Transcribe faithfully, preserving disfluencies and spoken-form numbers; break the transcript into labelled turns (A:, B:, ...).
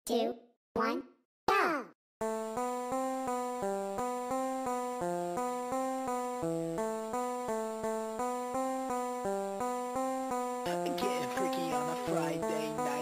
A: two, one, go!
B: Getting freaky on a Friday night.